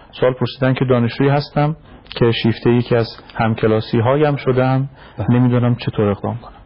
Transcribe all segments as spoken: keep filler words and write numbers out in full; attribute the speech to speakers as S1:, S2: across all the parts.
S1: سوال پرسیدن که دانشجویی هستم که شیفته یکی از همکلاسی هایم شدم، نمیدونم چطور اقدام کنم.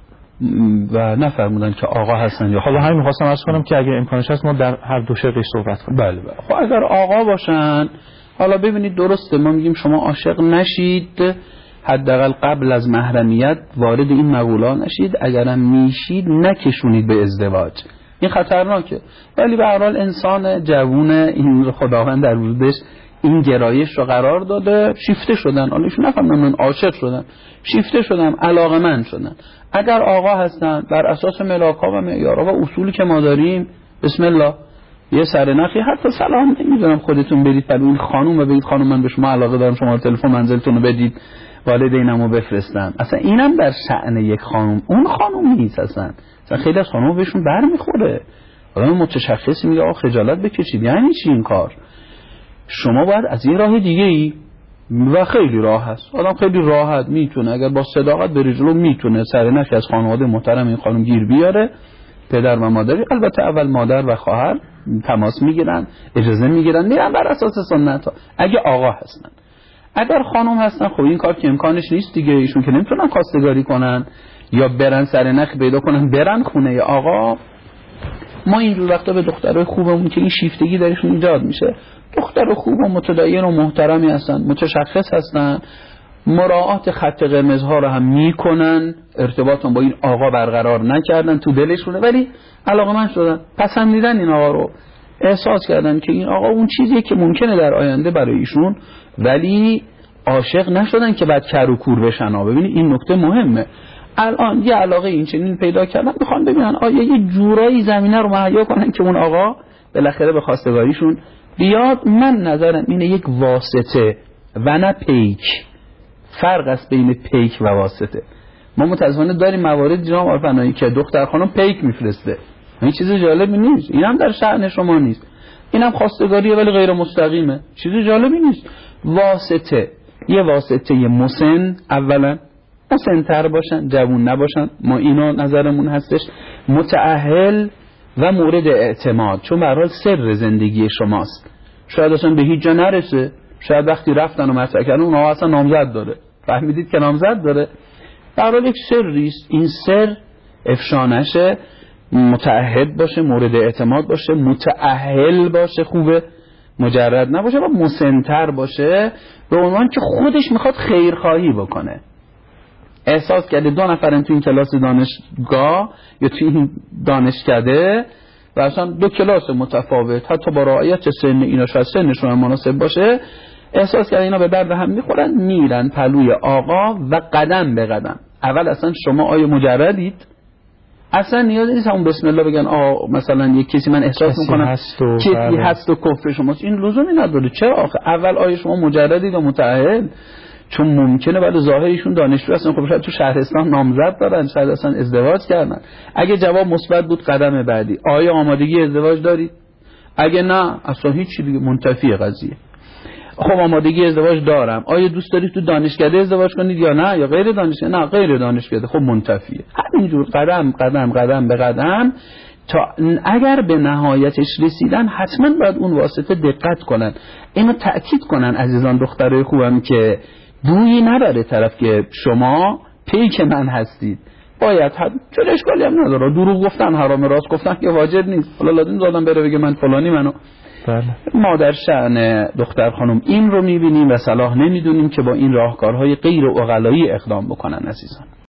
S2: و نفرمودن که آقا هستن یا
S1: حالا همین می‌خواستم عرض کنم که اگه امکانش هست ما در هر دو شقش صحبت کنیم.
S2: بله بله. خب اگر آقا باشن، حالا ببینید درسته ما میگیم شما عاشق نشید، حداقل قبل از محرمیت وارد این مقوله نشید، اگرم میشید نکشونید به ازدواج، این خطرناکه. ولی به هر حال انسان جوون این خداوند در وجودش این گرایش رو قرار داده، شیفته شدن، حالا ایشون نفهمیدن عاشق شدن، شیفته شدن، علاقه‌مند شدن. اگر آقا هستن بر اساس ملاک‌ها و معیارها و اصولی که ما داریم، بسم الله، یه سرنخی، حتی سلام نمیدونم خودتون برید برای این خانم و بگید خانم من به شما علاقه دارم، شما تلفن منزلتون رو بدید والدینمو بفرستم. اصلا اینم در شأن یک خانم، اون خانم نیست اصلا. اصلا خیلی از خانم بهشون برمیخوره. آدم متشخصی میگه آقا خجالت بکشید، یعنی چی این کار؟ شما باید از این راه دیگه ای، و خیلی راه هست، آدم خیلی راحت میتونه اگر با صداقت بره جلو میتونه سرنخی از خانواده محترم این خانم گیر بیاره. پدر و مادری، البته اول مادر و خواهر تماس میگیرن، اجازه میگیرن، میرن بر اساس سنت ها اگه آقا هستن. اگر خانم هستن خب این کار که امکانش نیست دیگه، ایشون که نمیتونن خواستگاری کنن یا برن سرنخ پیدا کنن برن خونه آقا. ما اینجور وقتا به دخترای خوبمون که این شیفتگی درشون ایجاد میشه، دختر خوب و متدین و محترمی هستن، متشخص هستن، مراعات خط قرمزها رو هم میکنن، ارتباطم با این آقا برقرار نکردن، تو دلشونه ولی علاقه‌مند شدن، پسندیدن این آقا رو، احساس کردن که این آقا اون چیزیه که ممکنه در آینده برای ایشون، ولی عاشق نشدن که بعد کر و کور بشن. ببینید این نکته مهمه. الان یه علاقه این چنین پیدا کردن، میخوان ببینن آیا یه جورایی زمینه رو مهیا کنن که اون آقا بالاخره به خواستگاریشون بیاد. من نظرم اینه یک واسطه و نه پیک. فرق است بین پیک و واسطه. ما متاسفانه داریم موارد جناب آرفنایی که دختر خانم پیک میفرسته، این چیز جالبی نیست، اینم در شأن شما نیست، اینم خواستگاریه ولی غیر مستقیمه، چیز جالبی نیست. واسطه، یه واسطه مسن، اولا مسن‌تر باشن، جوون نباشن، ما اینا نظرمون هستش، متأهل و مورد اعتماد، چون به هر حال سر زندگی شماست. شاید اصلا به هیچ جا نرسه، شاید وقتی رفتن و مطرح کردن اون اصلا نامزد داره، فهمیدید که نامزد داره، در حال یک سری است، این سر افشا نشه، متعهد باشه، مورد اعتماد باشه، متأهل باشه، خوبه، مجرد نباشه و مسن‌تر باشه، به عنوان که خودش میخواد خیرخواهی بکنه. احساس کرده دو نفرن تو این کلاس دانشگاه یا تو این دانشکده و اصلا دو کلاس متفاوت، حتی با رعایت سن اینا شاید سنشون مناسب باشه، احساس کرده اینا به درد هم میخورن، میرن پلوی آقا و قدم به قدم. اول اصلا شما آیا مجردید؟ اصلا نیاز نیست همون بسم الله بگن آه مثلا یک کسی من احساس میکنم کسی هست و کفر شماست، این لزومی نداره. چرا آخه اول آیا شما مجردید و متأهل؟ چون ممکنه بعد ظاهرشون دانشجو هستن، خب شاید تو شهرستان نامزد دارن، شاید اصلا ازدواج کردن. اگه جواب مثبت بود قدم بعدی، آیا آمادگی ازدواج دارید؟ اگه نه اصلا هیچی دیگه، منتفی قضیه. خب آمادگی ازدواج دارم، آیا دوست دارید تو دانشکده ازدواج کنید یا نه، یا غیر دانشکده؟ نه غیر دانشکده. خب منتفیه. همینجور قدم قدم قدم به قدم تا اگر به نهایتش رسیدن حتما باید اون واسطه دقت کنن، اینو تأکید کنن عزیزان دخترای خوبم که بویی نبره طرف که شما پیک من هستید. باید حد چون اشکالی هم نداره، دروغ گفتن حرام، راست گفتن که واجب نیست. حالا لازم زادم بره بگه من فلانی منو.
S1: بله.
S2: ما در شأن دختر خانم این رو میبینیم و صلاح نمیدونیم که با این راهکارهای غیر عقلایی اقدام بکنن عزیزان.